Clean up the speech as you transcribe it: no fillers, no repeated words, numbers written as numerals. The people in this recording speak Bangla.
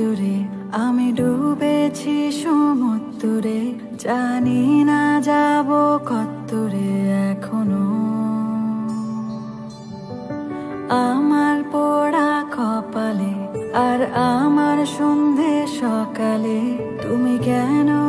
রোদ্দুরে আমি ডুবেছি সমুদ্রে, জানি না যাব কতদূরে এখনো। আমার পোড়া কপালে আর আমার সন্ধে সকালে তুমি কেন